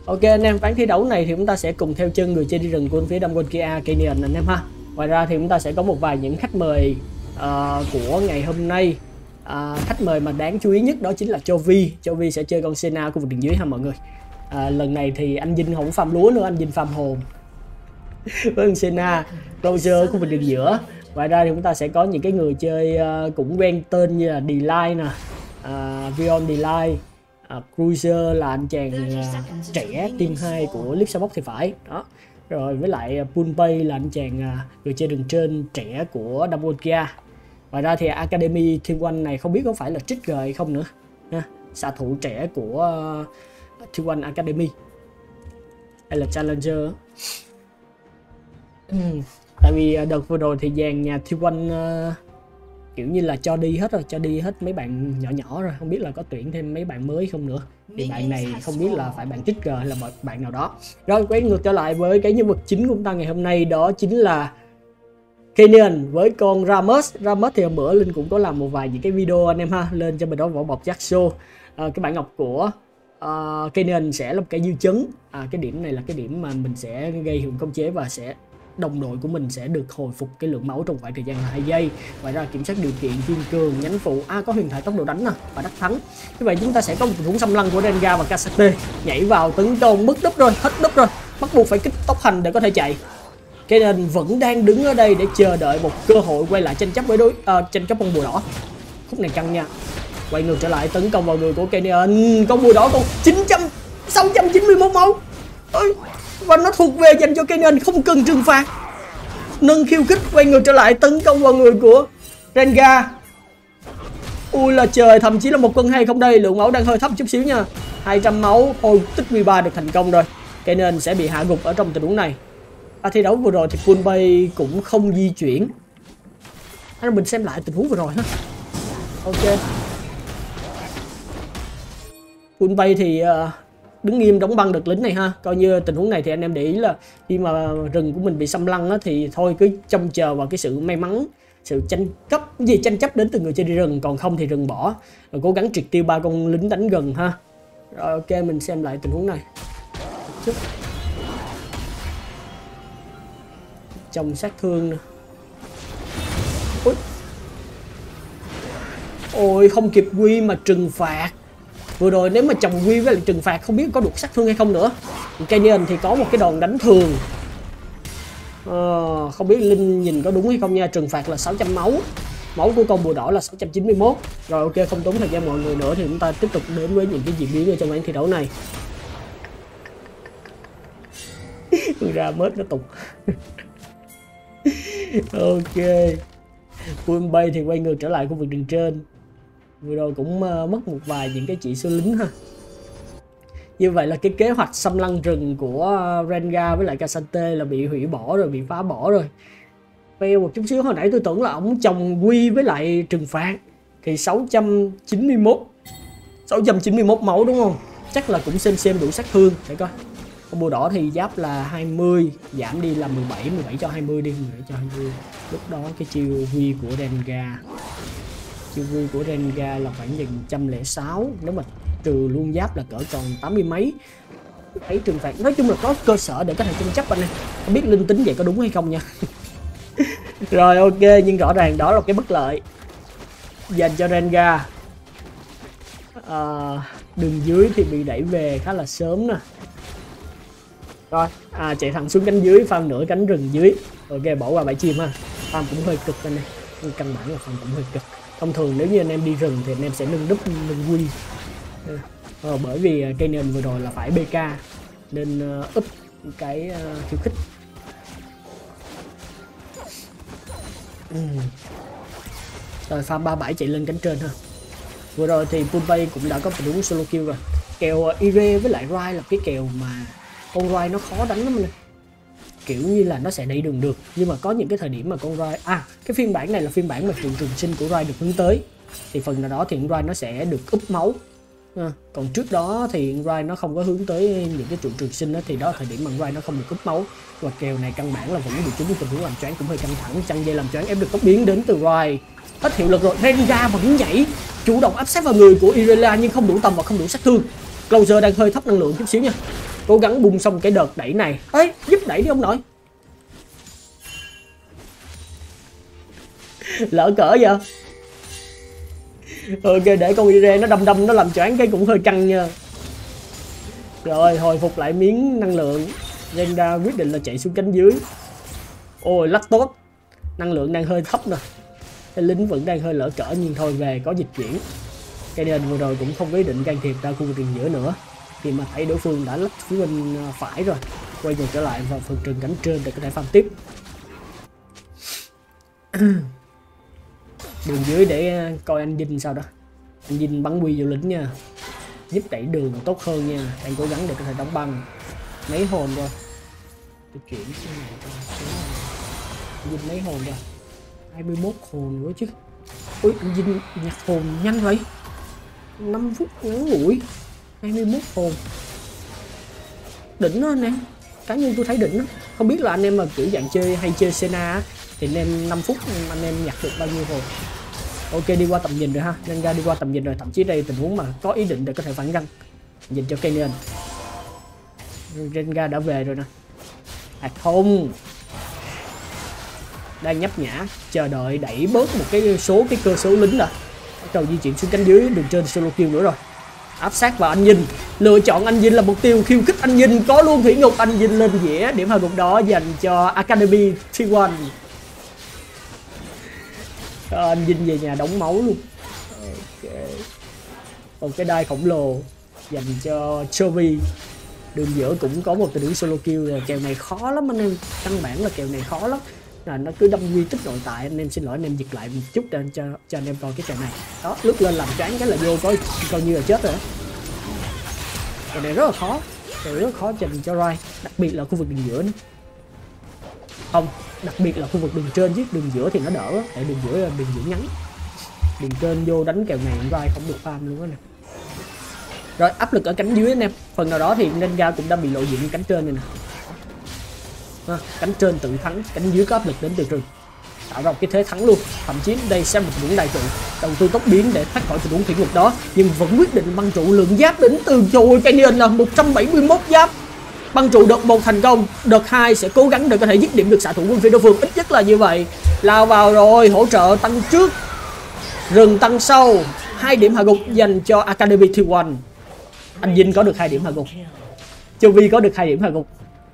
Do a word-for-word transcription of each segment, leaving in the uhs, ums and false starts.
Ok anh em, ván thi đấu này thì chúng ta sẽ cùng theo chân người chơi đi rừng của phía Đông Kia Canyon anh em ha. Ngoài ra thì chúng ta sẽ có một vài những khách mời uh, của ngày hôm nay. Uh, khách mời mà đáng chú ý nhất đó chính là Chovy. Chovy sẽ chơi con Senna khu vực đường dưới ha mọi người. Uh, lần này thì anh Vinh không farm lúa nữa, anh Vinh farm hồn với con Senna, Closer khu vực đường giữa. Ngoài ra thì chúng ta sẽ có những cái người chơi uh, cũng quen tên như là Delight nè, uh, Vion Delight. Uh, Cruiser là anh chàng uh, trẻ team hai của Lipsabox thì phải đó. Rồi với lại uh, Punpay là anh chàng uh, người chơi đường trên trẻ của Damokia. Ngoài ra thì Academy Team One này không biết có phải là Trigger hay không nữa ha. Xạ thủ trẻ của uh, Team One Academy hay là Challenger. uhm. Tại vì uh, đợt vừa rồi thì dàn nhà Team One uh, kiểu như là cho đi hết rồi, cho đi hết mấy bạn nhỏ nhỏ rồi, không biết là có tuyển thêm mấy bạn mới không nữa. Thì bạn này không biết là phải bạn Trigger hay là bạn nào đó. Rồi quay ngược trở lại với cái nhân vật chính của chúng ta ngày hôm nay, đó chính là Canyon với con Ramos. Ramos thì hôm bữa Linh cũng có làm một vài những cái video anh em ha, lên cho mình đó vỏ bọc Jackso. À, cái bản ngọc của uh, Canyon sẽ là một cái dư chấn. À, cái điểm này là cái điểm mà mình sẽ gây hiệu khống chế và sẽ đồng đội của mình sẽ được hồi phục cái lượng máu trong khoảng thời gian là hai giây. Ngoài ra kiểm soát điều kiện kiên cường, nhánh phụ, a à, có huyền thoại tốc độ đánh nè và đắc thắng. Như vậy chúng ta sẽ có một tình huống xâm lăng của Rengar và Kasate nhảy vào tấn công, mất đúp rồi, hết đúp rồi, bắt buộc phải kích tốc hành để có thể chạy. Cái nên vẫn đang đứng ở đây để chờ đợi một cơ hội quay lại tranh chấp với đối uh, tranh chấp con bùa đỏ. Khúc này căng nha. Quay ngược trở lại tấn công vào người của Canyon. Con bùa đỏ còn chín trăm sáu trăm chín mươi mốt máu. Ôi, và nó thuộc về dành cho Canyon, không cần trừng phạt. Nâng khiêu khích, quay ngược trở lại tấn công vào người của Rengar. Ui là trời, thậm chí là một cân hay không đây, lượng máu đang hơi thấp chút xíu nha. hai trăm máu, thôi tích V ba được thành công rồi. Canyon sẽ bị hạ gục ở trong tình huống này. À, thi đấu vừa rồi thì Punpay cũng không di chuyển. Anh mình xem lại tình huống vừa rồi ha. Ok. Punpay thì uh, đứng nghiêm đóng băng được lính này ha. Coi như tình huống này thì anh em để ý là khi mà rừng của mình bị xâm lăng á, thì thôi cứ trông chờ vào cái sự may mắn, sự tranh cấp gì tranh chấp đến từ người chơi đi rừng, còn không thì rừng bỏ. Rồi cố gắng triệt tiêu ba con lính đánh gần ha. Rồi ok, mình xem lại tình huống này. Chút. Trong sát thương nè. Ôi. Ôi không kịp quy mà trừng phạt. Vừa rồi nếu mà chồng quy với lại trừng phạt không biết có được sát thương hay không nữa. Canyon thì có một cái đòn đánh thường. Ờ, không biết Linh nhìn có đúng hay không nha. Trừng phạt là sáu trăm máu. Máu của con bùa đỏ là sáu trăm chín mươi mốt. Rồi ok, không tốn thời gian mọi người nữa thì chúng ta tiếp tục đến với những cái diễn biến ở trong ván thi đấu này. Ra mết nó tục. Ok. Punpay thì quay ngược trở lại khu vực đường trên. Vừa rồi cũng uh, mất một vài những cái chỉ số lính ha. Như vậy là cái kế hoạch xâm lăng rừng của uh, Rengar với lại Kasate là bị hủy bỏ rồi, bị phá bỏ rồi. Fail một chút xíu, hồi nãy tôi tưởng là ổng chồng quy với lại trừng phạt. Thì sáu trăm chín mươi mốt sáu trăm chín mươi mốt máu đúng không? Chắc là cũng xem xem đủ sát thương để coi. Con bùa đỏ thì giáp là hai mươi, giảm đi là mười bảy, mười bảy cho hai mươi đi, mười bảy cho hai mươi. Lúc đó cái chiêu quy của Rengar, chiêu quy của Rengar là khoảng gần một trăm lẻ sáu, nếu mà trừ luôn giáp là cỡ còn tám mươi mấy. Thấy trừng phạt, nói chung là có cơ sở để có thể tranh chấp anh em. Không biết linh tính vậy có đúng hay không nha. Rồi ok, nhưng rõ ràng đó là cái bất lợi dành cho Rengar. À, đường dưới thì bị đẩy về khá là sớm nè. Rồi, à, chạy thẳng xuống cánh dưới, farm nửa cánh rừng dưới. Ok, bỏ qua bãi chim ha. Farm cũng hơi cực anh em. Căn bản là farm cũng hơi cực. Thông thường nếu như anh em đi rừng thì anh em sẽ nâng đúp, nâng quy. Ờ, bởi vì cây nền vừa rồi là phải bê ca nên uh, up cái uh, khiêu khích. uhm. Rồi farm ba bảy chạy lên cánh trên ha. Vừa rồi thì Punpay cũng đã có tình huống solo kill rồi. Kèo uh, Ire với lại Rai là cái kèo mà con Rai nó khó đánh lắm này. Kiểu như là nó sẽ đẩy đường được, nhưng mà có những cái thời điểm mà con Rai, à cái phiên bản này là phiên bản mà trường trường sinh của Rai được hướng tới, thì phần nào đó thì con Rai nó sẽ được úp máu. À, còn trước đó thì Rai nó không có hướng tới những cái trụ trường sinh đó, thì đó là thời điểm mà Rai nó không được úp máu. Và kèo này căn bản là vẫn bị trúng tình huống làm choáng cũng hơi căng thẳng. Chăng dây làm choáng ép được tốc biến đến từ Rai, hết hiệu lực rồi. Rengar vẫn nhảy chủ động áp sát vào người của Irelia nhưng không đủ tầm và không đủ sát thương. Closer đang hơi thấp năng lượng chút xíu nha. cố gắng bung xong cái đợt đẩy này. Ê, giúp đẩy đi ông nội. Lỡ cỡ vậy. Ok, để con Ire nó đâm đâm nó làm choáng cái cũng hơi căng nha. Rồi hồi phục lại miếng năng lượng. Renga quyết định là chạy xuống cánh dưới. Ôi lắc tốt. Năng lượng đang hơi thấp nè. Cái lính vẫn đang hơi lỡ cỡ, nhưng thôi về có dịch chuyển. Cái nên vừa rồi cũng không có ý định can thiệp ra khu vực đường giữa nữa, khi mà thấy đối phương đã lách phía bên phải rồi. Quay ngược trở lại vào phần trường cánh trên để có thể farm tiếp. Đường dưới để coi anh Vinh sao đó. Anh Vinh bắn quy vô lính nha, giúp đẩy đường tốt hơn nha. Đang cố gắng để có thể đóng băng. Mấy hồn rồi. Tôi chuyển cái này cho anh Vinh mấy hồn rồi. hai mươi mốt hồn nữa chứ. Ui, anh Vinh nhặt hồn nhanh vậy. năm phút ngắn ngủi hai mươi mốt hồn. Đỉnh đó anh em. Cá nhân tôi thấy đỉnh đó. Không biết là anh em mà kiểu dạng chơi hay chơi Senna thì anh em năm phút anh em nhặt được bao nhiêu hồn. Ok, đi qua tầm nhìn rồi ha. Nên ra đi qua tầm nhìn rồi. Thậm chí đây tình huống mà có ý định để có thể phản găng. Nhìn cho Canyon. Renga đã về rồi nè. Hạt không. Đang nhấp nhã chờ đợi đẩy bớt một cái số cái cơ số lính rồi. Bắt đầu di chuyển xuống cánh dưới, đường trên solo kill nữa rồi. Áp sát vào anh Vinh. Lựa chọn anh Vinh là mục tiêu khiêu khích anh Vinh. Có luôn thủy ngục, anh Vinh lên dĩa. Điểm hạ gục đó dành cho Academy T một. Anh Vinh về nhà đóng máu luôn. Ok. Một cái đai khổng lồ dành cho Chovy. Đường giữa cũng có một tình huống solo kill rồi. Kèo này khó lắm anh em. Căn bản là kèo này khó lắm. Là nó cứ đâm quy tích nội tại. Anh em xin lỗi, anh em dịch lại một chút để cho cho anh em coi cái kèo này. Đó, lướt lên làm choáng cái là vô, coi coi như là chết rồi đó. Kèo này rất là khó. Kèo rất là khó dành cho Rai, đặc biệt là khu vực đường giữa nữa. Không, đặc biệt là khu vực đường trên chứ đường giữa thì nó đỡ, tại đường giữa là đường giữa ngắn. Đường trên vô đánh kèo này Rai không được farm luôn á nè. Rồi áp lực ở cánh dưới anh em. Phần nào đó thì Nenga cũng đã bị lộ diện cánh trên này nè. À, cánh trên tự thắng, cánh dưới có áp lực đến từ trường, tạo ra một cái thế thắng luôn. Thậm chí đây sẽ một tình huống đại trụ, đầu tư tốc biến để thoát khỏi tình huống thủy ngục đó, nhưng vẫn quyết định băng trụ. Lượng giáp đến từ chùi Canyon là một trăm bảy mươi mốt giáp. Băng trụ đợt một thành công, đợt hai sẽ cố gắng để có thể dứt điểm được xạ thủ quân phía đối phương, ít nhất là như vậy. Lao vào rồi, hỗ trợ tăng trước, rừng tăng sau. Hai điểm hạ gục dành cho Academy T một. Anh Vinh có được hai điểm hạ gục, Châu Vi có được hai điểm hạ gục.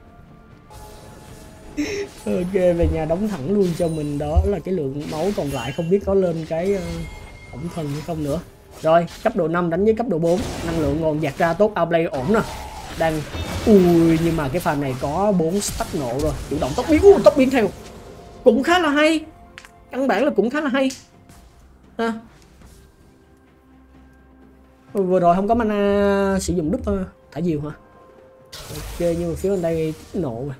Ok, về nhà đóng thẳng luôn cho mình. Đó là cái lượng máu còn lại, không biết có lên cái uh, ổng thần hay không nữa. Rồi cấp độ năm đánh với cấp độ bốn, năng lượng ngon dạt ra tốt, outplay ổn nè. Đang ui, nhưng mà cái pha này có bốn stack nộ rồi, chủ động tốc biến. uh, tốc biến theo cũng khá là hay, căn bản là cũng khá là hay à. Vừa rồi không có mana sử dụng đúp uh, thả diều hả? Ok, nhưng mà phía bên đây nộ rồi.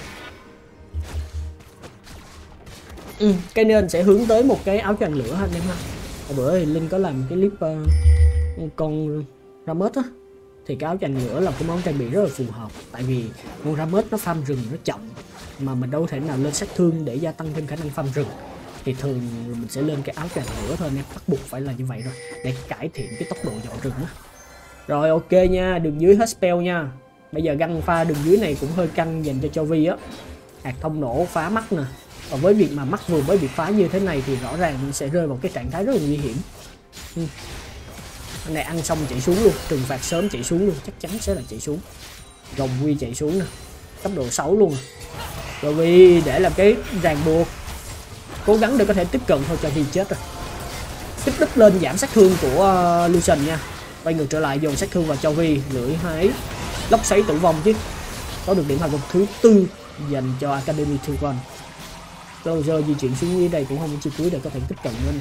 Ừ, cái nên sẽ hướng tới một cái áo choàng lửa anh em ha. Hồi bữa thì Linh có làm cái clip uh, con Ramus á, thì cái áo choàng lửa là cái món trang bị rất là phù hợp, tại vì con Ramus nó farm rừng nó chậm, mà mình đâu thể nào lên sát thương để gia tăng thêm khả năng farm rừng, thì thường mình sẽ lên cái áo choàng lửa thôi anh em, bắt buộc phải là như vậy rồi để cải thiện cái tốc độ dọn rừng á. Rồi ok nha, đường dưới hết spell nha. Bây giờ găng pha đường dưới này cũng hơi căng dành cho Chovy á. Hạt thông nổ phá mắt nè. Và với việc mà mắt vừa mới bị phá như thế này thì rõ ràng mình sẽ rơi vào cái trạng thái rất là nguy hiểm. ừ. Anh này ăn xong chạy xuống luôn, trừng phạt sớm chạy xuống luôn, chắc chắn sẽ là chạy xuống. Rồng quy chạy xuống nè, cấp độ sáu luôn. Rồi vì để làm cái ràng buộc, cố gắng để có thể tiếp cận thôi cho vì chết rồi. Tiếp đứt lên giảm sát thương của uh, Lucian nha. Quay ngược trở lại dồn sát thương vào cho Vi, lưỡi hái lốc xoáy tử vong chứ. Có được điểm hạ gục thứ tư dành cho Academy T một. Closer di chuyển xuống dưới đây cũng không có chiêu cuối để có thể tiếp cận lên.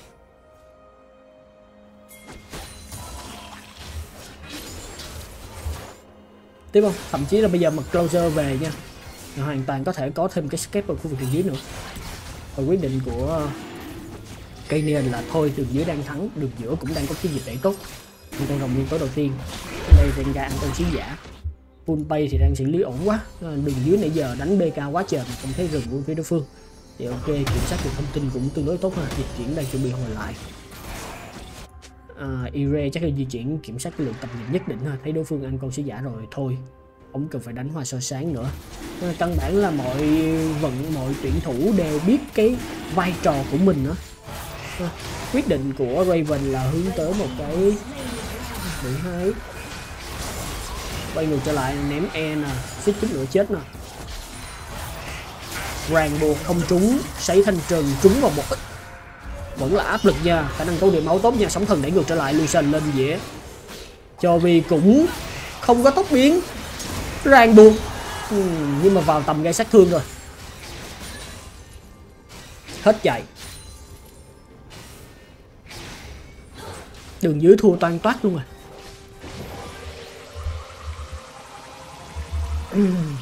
Tiếp không? Thậm chí là bây giờ mà Closer về nha, hoàn toàn có thể có thêm cái escape ở khu vực đường dưới nữa. Và quyết định của Canyon là thôi, đường dưới đang thắng, đường giữa cũng đang có cái dịch đẩy tốt. Nhưng con rồng nguyên tố đầu tiên, đây Renga ăn con sứ giả. Full pay thì đang xử lý ổn quá. Đường dưới nãy giờ đánh bê ca quá trời mà không thấy rừng của phía đối phương. Thì ok, kiểm soát được thông tin cũng tương đối tốt ha. Dịch chuyển đang chuẩn bị hồi lại. À, Ire chắc là di chuyển kiểm soát cái lượng tầm nhìn nhất định ha. Thấy đối phương ăn con sứ giả rồi thôi, ông cần phải đánh hoa soi sáng nữa. Căn bản là mọi vận mọi tuyển thủ đều biết cái vai trò của mình nữa. Quyết định của Raven là hướng tới một cái mười hai, quay ngược trở lại ném E nè, suýt chút nữa chết nè. Ràng buộc không trúng, sấy thanh trừng trúng vào một ít, vẫn là áp lực nha. Khả năng câu điểm máu tốt nha. Sóng thần đẩy ngược trở lại, Lucian lên dễ. Cho vì cũng không có tốc biến, ràng buộc ừ, nhưng mà vào tầm gây sát thương rồi, hết chạy. Đường dưới thua toan toát luôn rồi. uhm.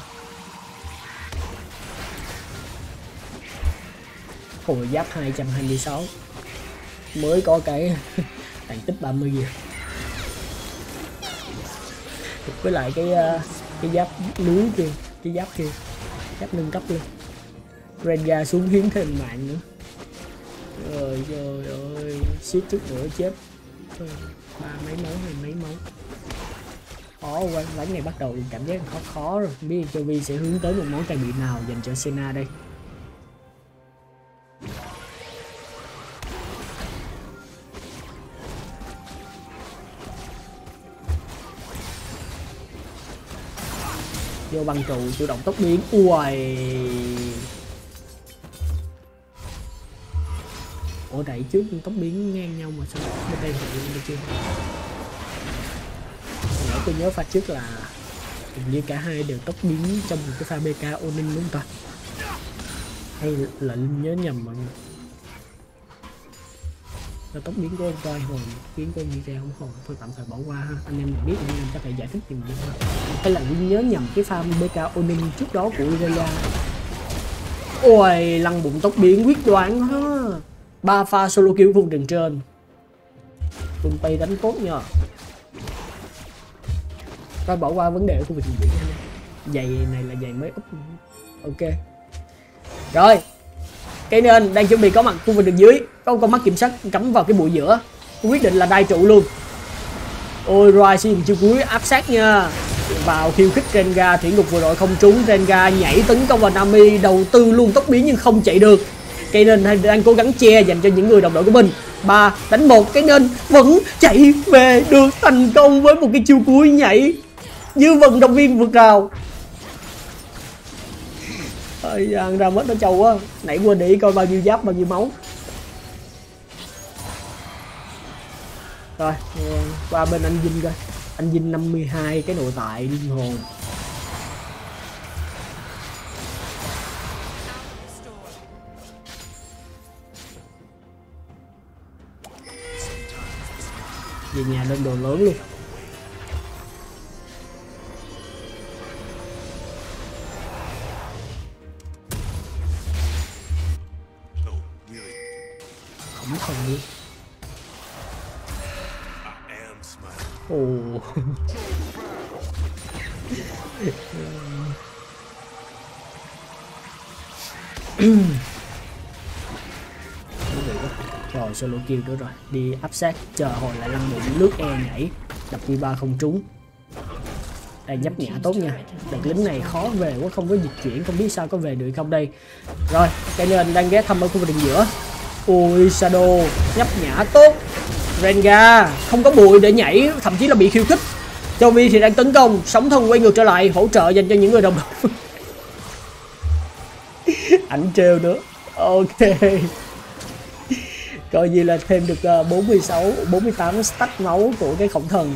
Hồi giáp hai trăm hai mươi sáu, mới có cái tàn tích ba mươi gì. Với lại cái cái giáp lưới kia, cái giáp kia, giáp nâng cấp lên. Rengar xuống hiến thêm mạng nữa. Rồi trời ơi, suýt chút nữa chết. Ba mấy máu hay mấy máu. Khó quá, ván này bắt đầu cảm giác khó khó rồi. Không biết Châu Vi sẽ hướng tới một món trang bị nào dành cho Senna đây. Vô băng trụ chủ động tốc biến. Ui. Ủa đẩy trước tốc biến ngang nhau mà sao bên đây thì được chưa? Nãy tôi nhớ pha trước là hình như cả hai đều tốc biến trong một cái pha bê ca Onin đúng không ta? Hay là Linh nhớ nhầm mọi người? Là tốc biến của ông coi hồi biến của ông ra không hồi thôi tạm thời bỏ qua ha. Anh em mình biết anh em có thể giải thích giùm mình ha. Hay là Linh nhớ nhầm cái pha bê ca Onin trước đó của Irelia. Ôi lăn bụng tốc biến quyết đoán ha. Ba pha solo kill vùng đường trên. Quân Tây đánh tốt nha. Coi bỏ qua vấn đề của việc gì. Giày này là giày mới up. Ok. Rồi. Cây nên đang chuẩn bị có mặt khu vực đường dưới. Có con mắt kiểm soát cắm vào cái bụi giữa. Quyết định là đai trụ luôn. Ôi Ryze chiêu cuối áp sát nha. Vào khiêu khích Rengar, thủy ngục vừa rồi không trúng. Rengar nhảy tấn công vào Nami, đầu tư luôn tốc biến nhưng không chạy được. Cây nên đang cố gắng che dành cho những người đồng đội của mình. Ba đánh một, cái nên vẫn chạy về được thành công với một cái chiêu cuối nhảy như vận động viên vượt rào. Ôi da, ra mất nó trâu quá. Nãy quên để ý coi bao nhiêu giáp bao nhiêu máu. Rồi qua bên anh Vinh coi. Anh Vinh năm mươi hai cái nội tại linh hồn. Về nhà lên đồ lớn luôn. Không không đi. Ồ. Rồi solo kill nữa rồi. Đi áp sát chờ hồi lại lăn bụng lướt E nhảy. Đập quy ba không trúng. Đây nhấp nhả tốt nha. Đợt lính này khó về quá, không có dịch chuyển, không biết sao có về được không đây. Rồi cái nên đang ghé thăm ở khu vực đường giữa. Ui Shadow nhấp nhả tốt. Rengar không có bụi để nhảy, thậm chí là bị khiêu khích. Châu Vi thì đang tấn công, sóng thần quay ngược trở lại hỗ trợ dành cho những người đồng đội. Ảnh trêu nữa. Ok. Coi như là thêm được bốn mươi sáu, bốn mươi tám stack máu của cái khổng thần.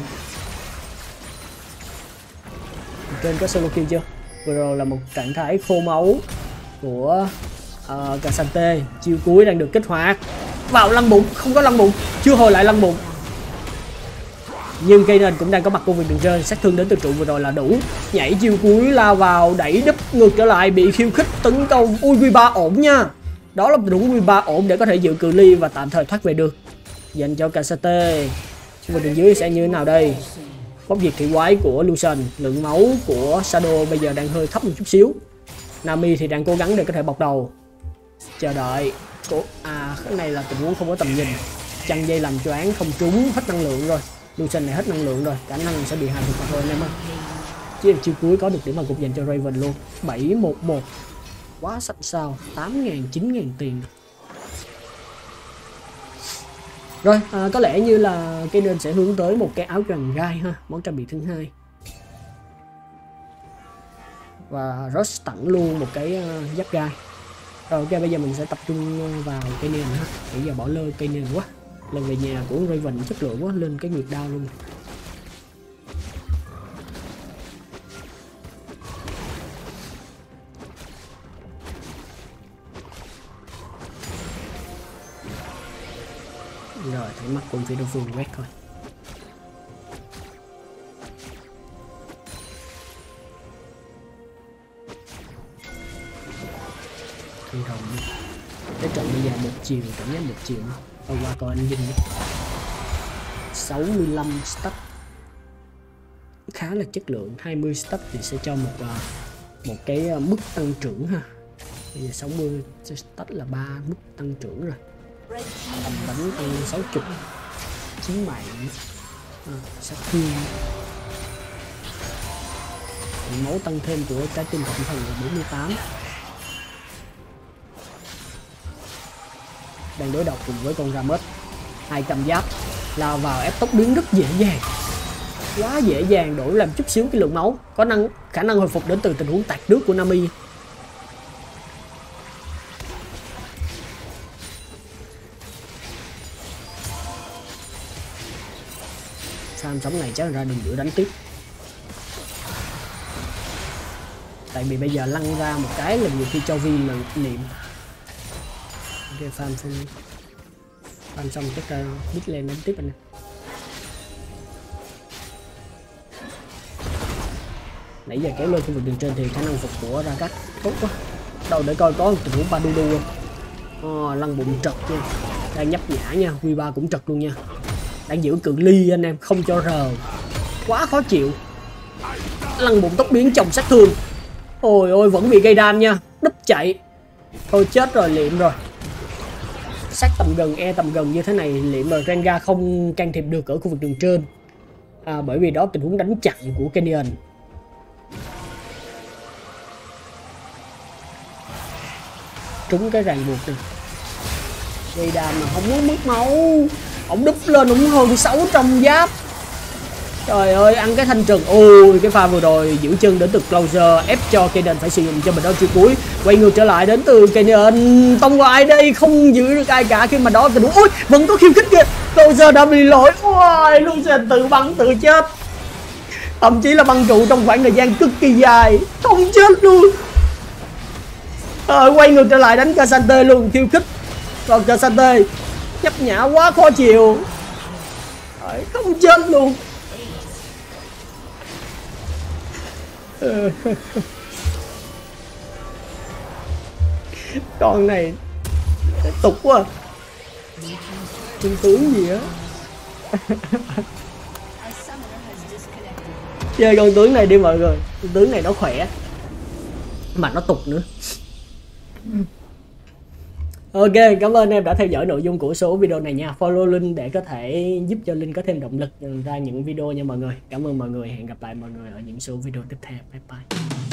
Trên có solo kill chưa? Vừa rồi là một trạng thái khô máu của uh, Casante. Chiêu cuối đang được kích hoạt. Vào lăn bụng, không có lăn bụng, chưa hồi lại lăn bụng. Nhưng cây nền cũng đang có mặt công việc đường trên, sát thương đến từ trụ vừa rồi là đủ. Nhảy chiêu cuối lao vào, đẩy đúp ngược trở lại, bị khiêu khích tấn công. Ui quy ba ổn nha. Đó là đúng quy ba ổn để có thể giữ cự ly và tạm thời thoát về được. Dành cho Casate. Công việc đường dưới sẽ như thế nào đây? Bóc diệt thị quái của Lucian, lượng máu của Shadow bây giờ đang hơi thấp một chút xíu. Nami thì đang cố gắng để có thể bọc đầu. Chờ đợi. Của à cái này là tình huống không có tầm nhìn. Chăn dây làm choáng không trúng, hết năng lượng rồi. Lucian này hết năng lượng rồi, khả năng sẽ bị hạ gục thôi anh em ơi. Chiếc chiêu cuối có được điểm vào cục dành cho Raven luôn. Bảy một một. Quá sạch sao. Tám ngàn, chín ngàn tiền. Rồi, à, có lẽ như là cái nên sẽ hướng tới một cái áo choàng gai ha, món trang bị thứ hai. Và Rush tặng luôn một cái uh, giáp gai. Rồi ok, bây giờ mình sẽ tập trung vào cây nền ha. Bây giờ bỏ lơ cây nền quá. Lần về nhà của Raven chất lượng quá, lên cái nguyệt đao luôn. Rồi, thấy mắt quân phía đối phương quét thôi. Thì hồng cái trận bây giờ một chiều, cảm giác một chiều hôm qua coi anh Vinh sáu mươi lăm stack khá là chất lượng. Hai mươi stack thì sẽ cho một một cái mức tăng trưởng ha. Bây giờ sáu mươi stack là ba mức tăng trưởng rồi, tầm đánh tăng sáu mươi chín mạng à, sát thương, máu tăng thêm của trái tim cộng thần là bốn mươi tám. Đang đối đầu cùng với con Rammus, hai trăm giáp lao vào ép tốc biến rất dễ dàng, quá dễ dàng, đổi làm chút xíu cái lượng máu, có năng khả năng hồi phục đến từ tình huống tạt nước của Nami. Sam sống này chắc là ra đường giữa đánh tiếp, tại vì bây giờ lăn ra một cái là nhiều khi cho Vi mà niệm. Ok, farm xong farm xong chắc ra bít lên đánh tiếp anh em. Nãy giờ kéo lên khu vực đường trên thì khả năng phục của Ragat tốt quá. Đâu để coi có một tình huống ba đu đu không. Oh, lăn bụng trật nha, đang nhấp nhã nha, quy ba cũng trật luôn nha, đang giữ cự ly anh em, không cho rờ, quá khó chịu. Lăn bụng tốc biến chồng sát thương, ôi ôi vẫn bị gây đam nha, đúp chạy, thôi chết rồi, liệm rồi. Sát tầm gần, e tầm gần như thế này liệm rồi, Rengar không can thiệp được ở khu vực đường trên à, bởi vì đó tình huống đánh chặn của Canyon. Trúng cái ràng buộc này, gây đam mà không muốn mất máu, ổng đúp lên ổng hơn sáu trăm giáp. Trời ơi, ăn cái thanh trừng. Ôi, cái pha vừa rồi giữ chân đến từ Closer ép cho Kaden phải sử dụng cho mình đó chiêu cuối. Quay ngược trở lại đến từ Kaden, tông vào ai đây, không giữ được ai cả khi mà đó tình huống. Ôi, vẫn có khiêu khích kìa, Closer đã bị lỗi. Ôi, Lucian tự bắn tự chết, thậm chí là băng trụ trong khoảng thời gian cực kỳ dài, không chết luôn. Rồi quay ngược trở lại đánh K'Sante luôn, khiêu khích, còn K'Sante nhấp nhã quá khó chịu. Rồi, không chết luôn. Con này tục quá, trung tướng gì á. Chơi con tướng này đi mọi người, con tướng này nó khỏe mà nó tục nữa. Ok, cảm ơn em đã theo dõi nội dung của số video này nha. Follow Linh để có thể giúp cho Linh có thêm động lực ra những video nha mọi người. Cảm ơn mọi người, hẹn gặp lại mọi người ở những số video tiếp theo. Bye bye.